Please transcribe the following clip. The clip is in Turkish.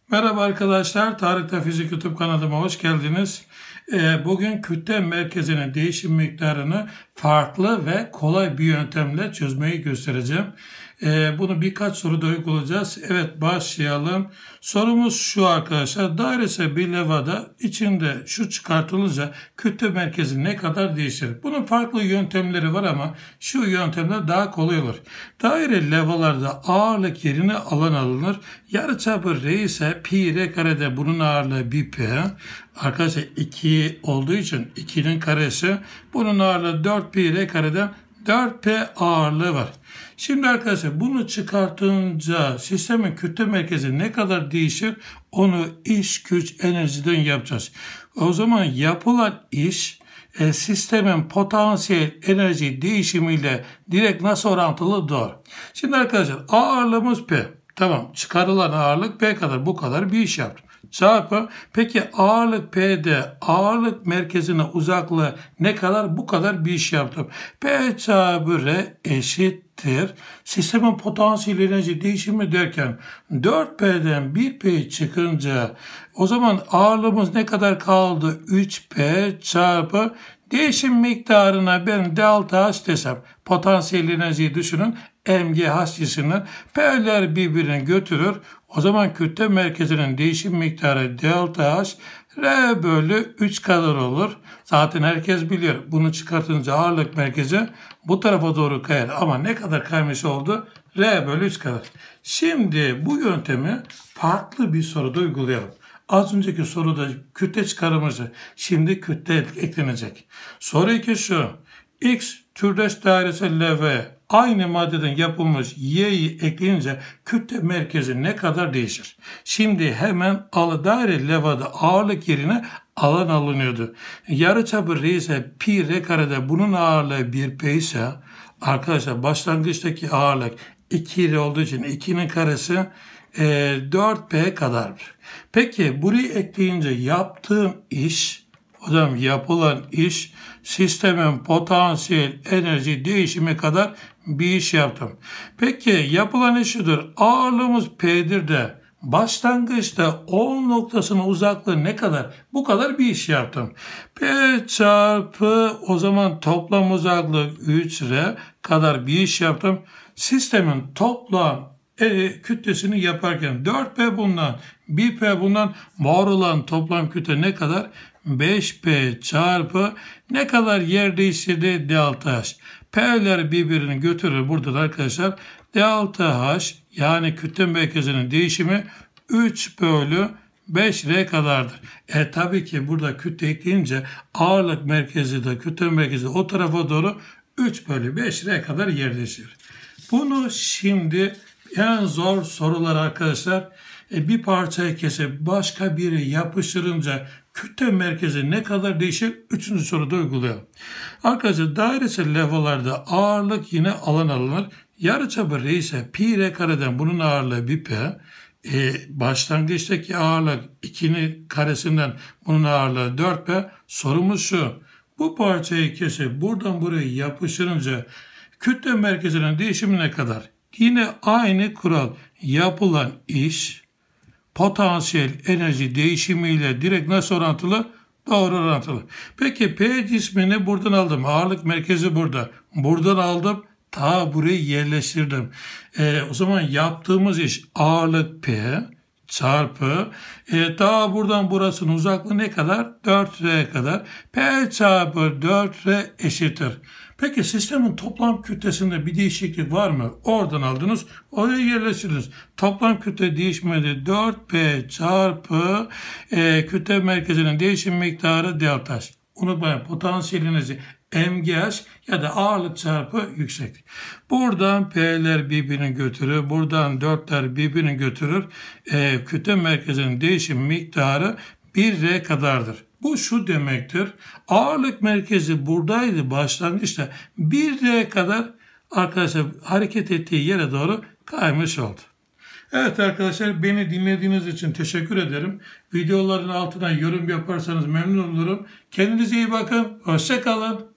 Merhaba arkadaşlar, Tarık'ta Fizik YouTube kanalıma hoş geldiniz. Bugün kütle merkezinin değişim miktarını farklı ve kolay bir yöntemle çözmeyi göstereceğim. Bunu birkaç soruda uygulayacağız. Evet, başlayalım. Sorumuz şu arkadaşlar. Dairesel bir levhada içinde şu çıkartılınca kütle merkezi ne kadar değişir? Bunun farklı yöntemleri var ama şu yöntemler daha kolay olur. Daire levhalarda ağırlık yerine alan alınır. Yarıçapı r ise pi r karede bunun ağırlığı 1p. Arkadaşlar 2 olduğu için 2'nin karesi, bunun ağırlığı 4 pi r kareden 4p ağırlığı var. Şimdi arkadaşlar bunu çıkartınca sistemin kütle merkezi ne kadar değişir? Onu iş, güç, enerjiden yapacağız. O zaman yapılan iş sistemin potansiyel enerji değişimiyle direkt nasıl orantılı? Doğru. Şimdi arkadaşlar ağırlığımız P. Tamam, çıkarılan ağırlık P kadar, bu kadar bir iş yaptım. Çarpı, peki ağırlık P'de ağırlık merkezine uzaklığı ne kadar? Bu kadar bir iş yaptım. P çarpı R eşittir. Sistemin potansiyel enerji değişimi derken 4P'den 1P çıkınca o zaman ağırlığımız ne kadar kaldı? 3P çarpı değişim miktarına ben delta H desem, potansiyel enerjiyi düşünün, mgh cisimler, P'ler birbirini götürür. O zaman kütle merkezinin değişim miktarı delta H R bölü 3 kadar olur. Zaten herkes biliyor. Bunu çıkartınca ağırlık merkezi bu tarafa doğru kayar. Ama ne kadar kaymış oldu? R bölü 3 kadar. Şimdi bu yöntemi farklı bir soruda uygulayalım. Az önceki soruda kütle çıkarımızı, şimdi kütle eklenecek. Soru 2 şu. X türdeş dairesel levhaya aynı maddeden yapılmış y'yi ekleyince kütle merkezi ne kadar değişir? Şimdi hemen daire levhada ağırlık yerine alan alınıyordu. Yarıçapı r ise pi r karede bunun ağırlığı 1p ise arkadaşlar başlangıçtaki ağırlık 2r olduğu için 2'nin karesi 4p kadardır. Peki burayı ekleyince yaptığım iş, o zaman yapılan iş sistemin potansiyel enerji değişimi kadar bir iş yaptım. Peki yapılan iş şudur. Ağırlığımız P'dir de başlangıçta O noktasının uzaklığı ne kadar? Bu kadar bir iş yaptım. P çarpı o zaman toplam uzaklık 3R kadar bir iş yaptım. Sistemin toplam kütlesini yaparken 4P bundan, 1P bundan, var olan toplam kütle ne kadar? 5P çarpı ne kadar yer değiştirdi? Delta H. P'ler birbirini götürür. Burada da arkadaşlar delta H yani kütle merkezinin değişimi 3 bölü 5R kadardır. Tabii ki burada kütle ekleyince ağırlık merkezi de kütle merkezi o tarafa doğru 3 bölü 5R kadar yer değiştirir. Bunu şimdi en zor sorular arkadaşlar, bir parçayı kesip başka biri yapıştırınca kütle merkezi ne kadar değişir? Üçüncü soruda uygulayalım. Arkadaşlar dairesel levhalarda ağırlık yine alan alınır. Yarıçapı r ise pi r kareden bunun ağırlığı 1p. Başlangıçtaki ağırlık 2'nin karesinden bunun ağırlığı 4p. Sorumuz şu. Bu parçayı kesip buradan buraya yapıştırınca kütle merkezinin değişimi ne kadar? Yine aynı kural. Yapılan iş potansiyel enerji değişimiyle direkt nasıl orantılı? Doğru orantılı. Peki P cismini buradan aldım. Ağırlık merkezi burada. Buradan aldım. Ta burayı yerleştirdim. O zaman yaptığımız iş ağırlık P çarpı daha buradan burasının uzaklığı ne kadar? 4R kadar. P çarpı 4R eşittir. Peki sistemin toplam kütlesinde bir değişiklik var mı? Oradan aldınız, oraya yerleştirdiniz. Toplam kütle değişmedi. 4P çarpı kütle merkezinin değişim miktarı delta H. Unutmayın, potansiyel enerji mgh ya da ağırlık çarpı yükseklik. Buradan P'ler birbirini götürür. Buradan 4'ler birbirini götürür. Kütle merkezinin değişim miktarı 1R kadardır. Bu şu demektir. Ağırlık merkezi buradaydı başlangıçta. 1R kadar arkadaşlar hareket ettiği yere doğru kaymış oldu. Evet arkadaşlar, beni dinlediğiniz için teşekkür ederim. Videoların altına yorum yaparsanız memnun olurum. Kendinize iyi bakın. Hoşça kalın.